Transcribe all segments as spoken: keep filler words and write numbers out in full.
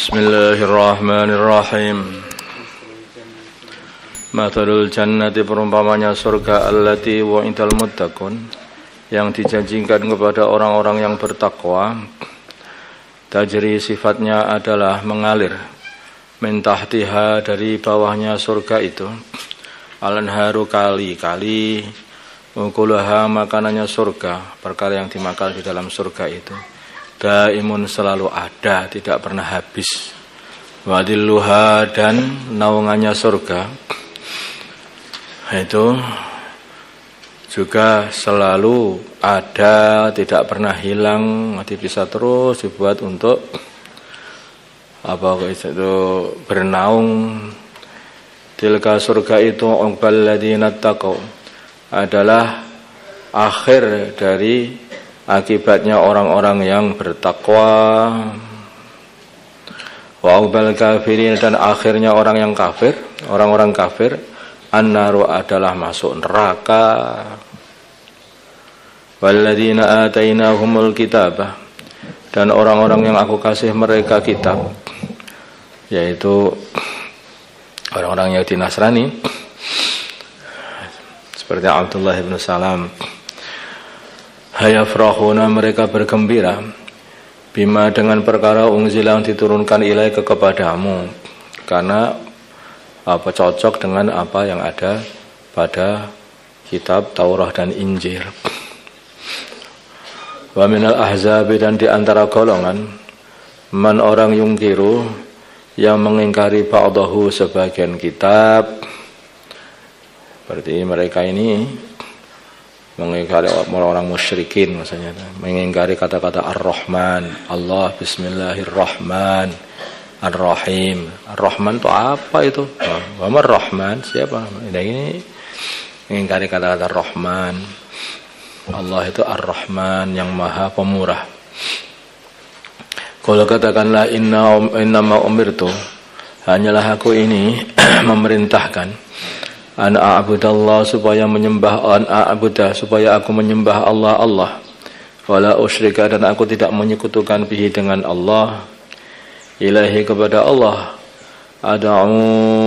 Bismillahirrahmanirrahim. Mathalul jannati, perumpamanya surga, allati wa'idal muttaqun, yang dijanjikan kepada orang-orang yang bertakwa. Tajri, sifatnya adalah mengalir, min tahtiha, dari bawahnya surga itu, al-anharu, kali-kali, ukulaha, makanannya surga, perkara yang dimakan di dalam surga itu, daimun, selalu ada, tidak pernah habis. Wadilluha, dan naungannya surga itu juga selalu ada, tidak pernah hilang, nanti bisa terus dibuat untuk apa itu bernaung. Tilka, surga itu, uqbal ladzina taqaw, adalah akhir dari akibatnya orang-orang yang bertakwa. Wa uqbal kafirin, dan akhirnya orang yang kafir, orang-orang kafir, an-naru, adalah masuk neraka. Walladzina atainahumul kitabah, dan orang-orang yang aku kasih mereka kitab, yaitu orang-orang Yahudi Nasrani, seperti Abdullah bin Salam. Hayafrahuna, mereka bergembira, bima, dengan perkara unzila, yang diturunkan ilaika, kepadamu, karena apa cocok dengan apa yang ada pada kitab Taurat dan Injil. Wa minal ahzabi, dan di antara golongan, man, orang yungkiru, yang mengingkari ba'dahu, sebagian kitab. Berarti mereka ini mengingkari orang musyrikin, maksudnya mengingkari kata-kata Ar-Rahman, Allah, Bismillahirrahman Ar-Rahim. Ar-Rahman itu apa itu? Wa Ar-Rahman, siapa? Ini mengingkari kata-kata Rahman. Allah itu Ar-Rahman, yang Maha Pemurah. Kalau katakanlah inna innama umirtu, hanyalah aku ini memerintahkan, an a'budallah, supaya menyembah, an a'budah, supaya aku menyembah Allah Allah, wala usyrika, dan aku tidak menyekutukan bihi, dengan Allah, ilahi, kepada Allah, ad'u,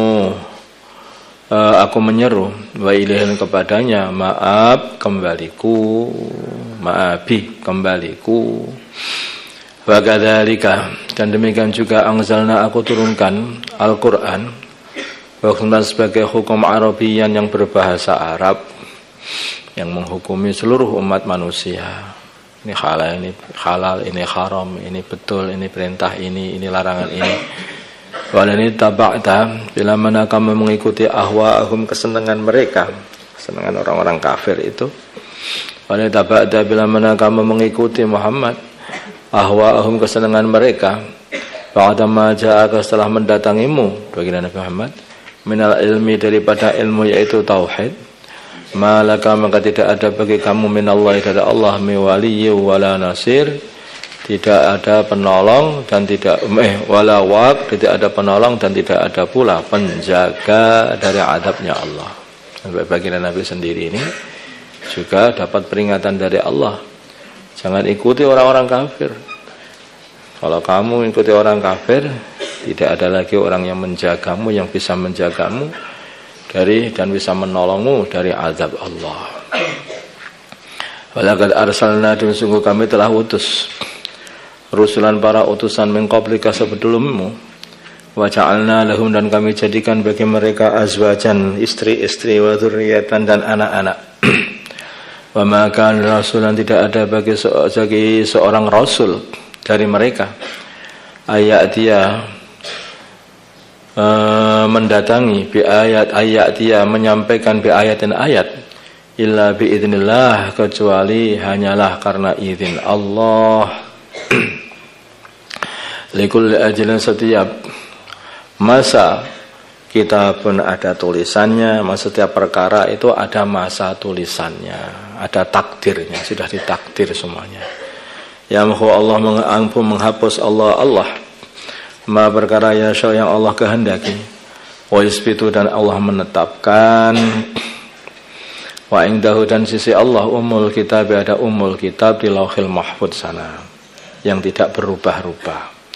uh, aku menyeru, wa ilaihi, kepadanya, maaf, kembaliku, maabi, kembaliku. Wa kadzalika, dan demikian juga anzalna, aku turunkan Al-Qur'an, bahkan sebagai hukum Arabian, yang berbahasa Arab, yang menghukumi seluruh umat manusia. Ini halal, ini halal, ini haram, ini betul, ini perintah, ini ini larangan ini. Walani taba'ta, bila mana kamu mengikuti ahwa'ahum, kesenangan mereka, kesenangan orang-orang kafir itu. Walani taba'ta, bila mana kamu mengikuti Muhammad, ahwa'ahum, kesenangan mereka, ba'da ma ja'aka, setelah mendatangimu, baginda Nabi Muhammad, minal ilmi, daripada ilmu, yaitu tauhid, malaka, maka tidak ada bagi kamu, minallahi, dari Allah, mi waliyyi wala nasir, tidak ada penolong dan tidak eh wala waq, tidak ada penolong dan tidak ada pula penjaga dari azabnya Allah. Sampai baginda Nabi sendiri ini juga dapat peringatan dari Allah, jangan ikuti orang-orang kafir. Kalau kamu ikuti orang kafir, tidak ada lagi orang yang menjagamu, yang bisa menjagamu dari dan bisa menolongmu dari azab Allah. Walaqad arsalna, dan sungguh kami telah utus rusulan, para utusan, min qablika, sebelummu, wa ja'alna lahum, dan kami jadikan bagi mereka azwajan, istri-istri, wa dzurriyyatan, dan anak-anak. Wa ma kana rasulan, tidak ada bagi seorang rasul dari mereka, ayat dia uh, mendatangi bi ayat ayat dia menyampaikan bi ayatin ayat, illa bi idznillah, kecuali hanyalah karena izin Allah. Likul ajalin, setiap masa kita pun ada tulisannya, setiap perkara itu ada masa tulisannya, ada takdirnya, sudah ditakdir semuanya. Yamhu, Allah mengampu, menghapus Allah Allah ma, perkara yasha, yang Allah kehendaki, wa yusbitu, dan Allah menetapkan, wa indahu, dan sisi Allah, umul kitab, ada umul kitab di lauhil mahfud sana, yang tidak berubah-ubah.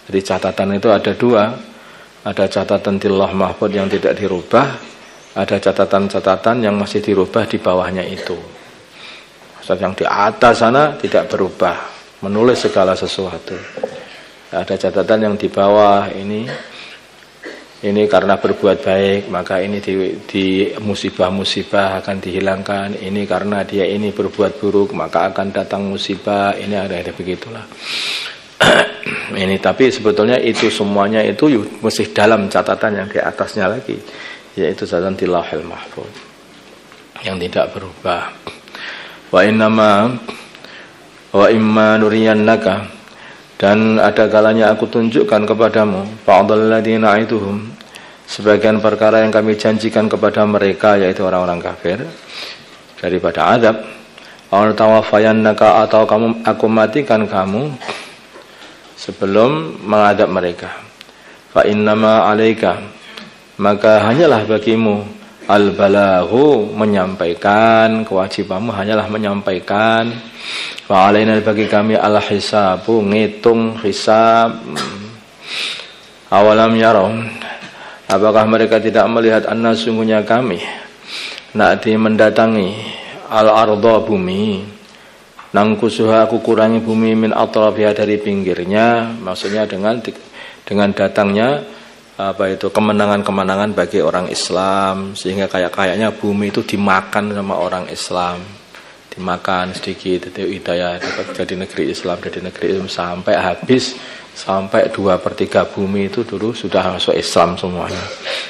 Jadi catatan itu ada dua. Ada catatan di Lauh Mahfuz yang tidak dirubah, ada catatan-catatan yang masih dirubah di bawahnya itu. Maksud yang di atas sana tidak berubah, menulis segala sesuatu. Ada catatan yang di bawah ini, ini karena berbuat baik maka ini di, di musibah-musibah akan dihilangkan. Ini karena dia ini berbuat buruk maka akan datang musibah. Ini ada ada begitulah. Ini tapi sebetulnya itu semuanya itu masih dalam catatan yang di atasnya lagi, yaitu catatan di Lauhul Mahfuz yang tidak berubah. Wa innama wa imma nuriyannaka, dan ada kalanya aku tunjukkan kepadamu ba'dal ladzina aituhum, sebagian perkara yang kami janjikan kepada mereka, yaitu orang-orang kafir, daripada azab. Aw tawaffayannaka, atau kamu aku matikan kamu sebelum mengadab mereka. Fa innama 'alaika, maka hanyalah bagimu al-balaghu, menyampaikan, kewajibanmu hanyalah menyampaikan. Wa 'alaina, bagi kami al-hisabu, ngitung hisab. Awalam yaraw, apakah mereka tidak melihat anna sungguhnya kami na'ti mendatangi al-ardha, bumi, nangkusuha, aku kurangi bumi, min atrafiha, dari pinggirnya, maksudnya dengan dengan datangnya apa itu kemenangan-kemenangan bagi orang Islam, sehingga kayak-kayaknya bumi itu dimakan sama orang Islam, dimakan sedikit, itu hidayah jadi negeri Islam, jadi negeri Islam sampai habis, sampai dua per tiga bumi itu dulu sudah masuk Islam semuanya.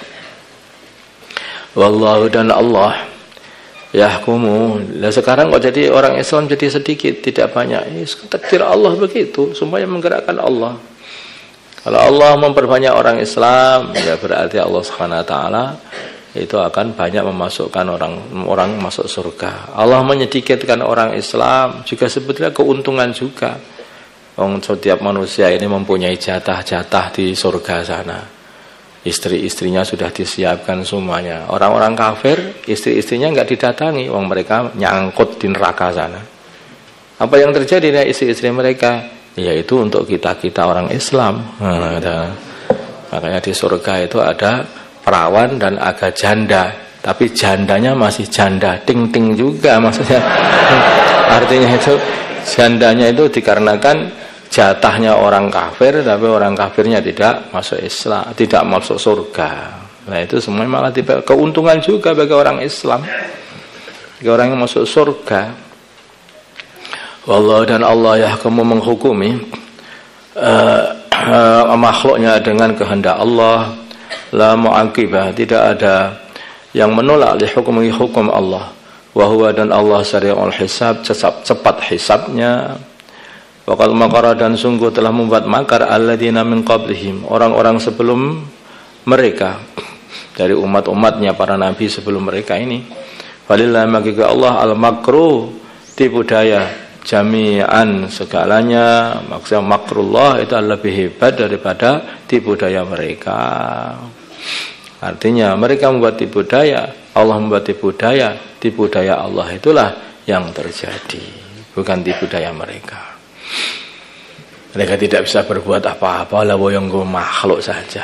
Wallahu, dan Allah yahkumu. Lah sekarang kok jadi orang Islam jadi sedikit, tidak banyak. Ini takdir Allah begitu, semuanya menggerakkan Allah. Kalau Allah memperbanyak orang Islam, ya berarti Allah Subhanahu wa taala itu akan banyak memasukkan orang orang masuk surga. Allah menyedikitkan orang Islam juga sebetulnya keuntungan juga. Wong setiap manusia ini mempunyai jatah-jatah di surga sana. Istri-istrinya sudah disiapkan semuanya. Orang-orang kafir, istri-istrinya enggak didatangi, wong mereka nyangkut di neraka sana. Apa yang terjadi dengan istri-istri mereka? Yaitu untuk kita-kita orang Islam. Nah, ada. Makanya di surga itu ada perawan dan agak janda, tapi jandanya masih janda ting-ting juga maksudnya. Artinya itu jandanya itu dikarenakan jatahnya orang kafir, tapi orang kafirnya tidak masuk Islam, tidak masuk surga. Nah itu semuanya malah tiba keuntungan juga bagi orang Islam, bagi orang yang masuk surga. Wallahu, dan Allah yahkumu, menghukumi uh, uh, makhluknya dengan kehendak Allah. La mu'aqibah, tidak ada yang menolak li hukmi hukum Allah. Wa huwa, dan Allah sari'ul hisab, cepat, cepat hisabnya. Waqad makara, dan sungguh telah membuat makar alladzina min qablihim, orang-orang sebelum mereka, dari umat-umatnya para nabi sebelum mereka ini. Walillahi, maka Allah al-makru, tipu daya jami'an, segalanya. Maksudnya makrullah itu lebih hebat daripada tipu daya mereka. Artinya mereka membuat tipu daya, Allah membuat tipu daya. Tipu daya Allah itulah yang terjadi, bukan tipu daya mereka. Mereka tidak bisa berbuat apa-apa, lah boyong makhluk saja.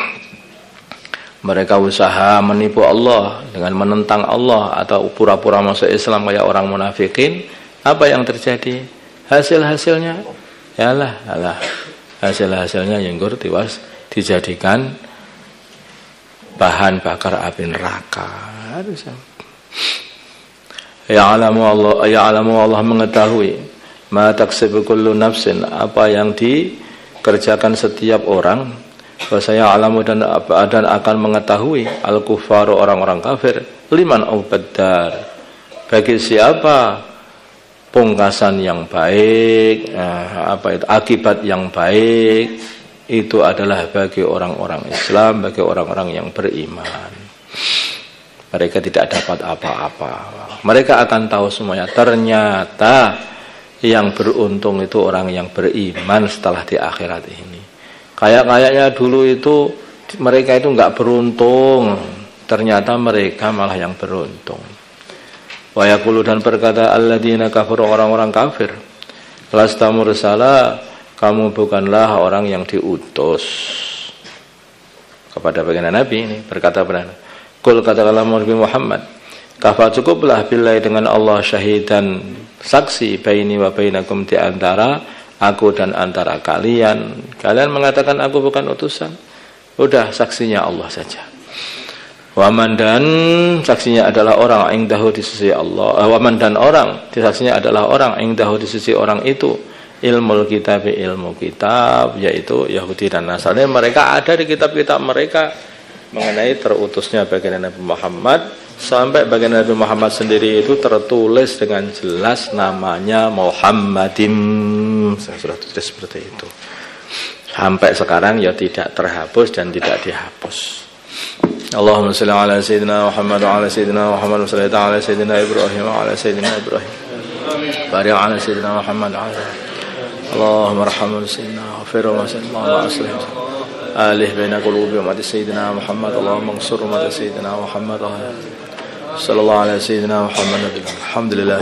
Mereka usaha menipu Allah dengan menentang Allah atau pura-pura masuk Islam kayak orang munafikin. Apa yang terjadi? Hasil-hasilnya yalah, alah. Hasil-hasilnya yenggur tiwas dijadikan bahan bakar api neraka. Ya'lamu Allah, ya'lamu Allah mengetahui ma taksibu kullu nafsin, apa yang dikerjakan setiap orang. Wa saya'lamu, dan dan akan mengetahui al-kufaru, orang-orang kafir, liman ubaddar, bagi siapa pungkasan yang baik, nah, apa itu akibat yang baik itu adalah bagi orang-orang Islam, bagi orang-orang yang beriman. Mereka tidak dapat apa-apa. Mereka akan tahu semuanya. Ternyata yang beruntung itu orang yang beriman setelah di akhirat ini. Kayak-kayaknya dulu itu mereka itu enggak beruntung. Ternyata mereka malah yang beruntung. Wa yaqulu, dan berkata alladzina kafaru, orang-orang kafir, lasta mursala, kamu bukanlah orang yang diutus. Kepada baginda Nabi ini berkata benar. Qul katakanlah Nabi Muhammad, kafa cukuplah billahi dengan Allah syahidan saksi baini wa bainakum di antara aku dan antara kalian. Kalian mengatakan aku bukan utusan. Udah saksinya Allah saja. Waman dan saksinya adalah orang indahu di sisi Allah. Waman dan orang saksinya adalah orang indahu di sisi orang itu ilmu kitab, ilmu kitab, yaitu Yahudi dan Nasrani. Mereka ada di kitab-kitab mereka mengenai terutusnya baginda Nabi Muhammad, sampai baginda Nabi Muhammad sendiri itu tertulis dengan jelas namanya Muhammadim. Saya sudah tulis seperti itu. Sampai sekarang ya tidak terhapus dan tidak dihapus. Allahumma shalli ala sayyidina Muhammad wa ala sayyidina Muhammad wa salli ala sayyidina Ibrahim wa ala sayyidina Ibrahim. Barik ala sayyidina Muhammad wa ala Allahumma arhamna sayyidina wa firra wa sallallahu alaihi wasallam. Alih baina qulubi umat sayyidina Muhammad. Allahumma ansur umat sayyidina Muhammad. Sallallahu alaihi sayyidina Muhammad. Alhamdulillah.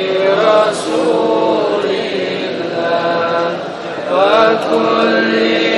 كل